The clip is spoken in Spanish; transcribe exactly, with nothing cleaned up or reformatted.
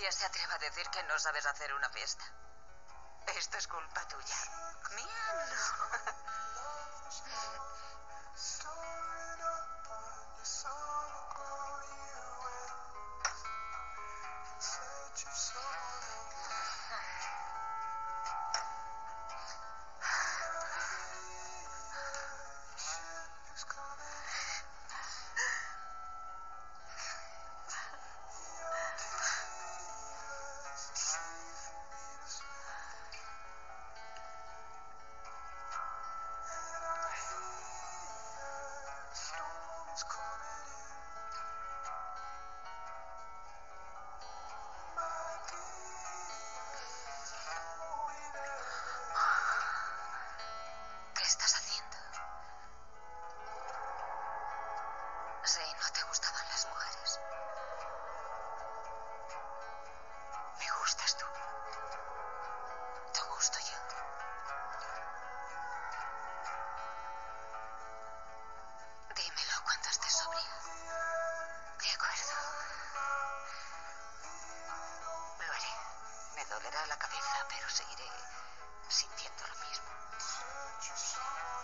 policía se atreva a decir que no sabes hacer una fiesta. Esto es culpa tuya. Mía no. ¿Qué estás haciendo? Sí, no te gustaban las mujeres. Me gustas tú. Te gusto yo. Dímelo cuando estés sobria. De acuerdo. Lo haré. Me dolerá la cabeza, pero seguiré sintiendo lo mismo.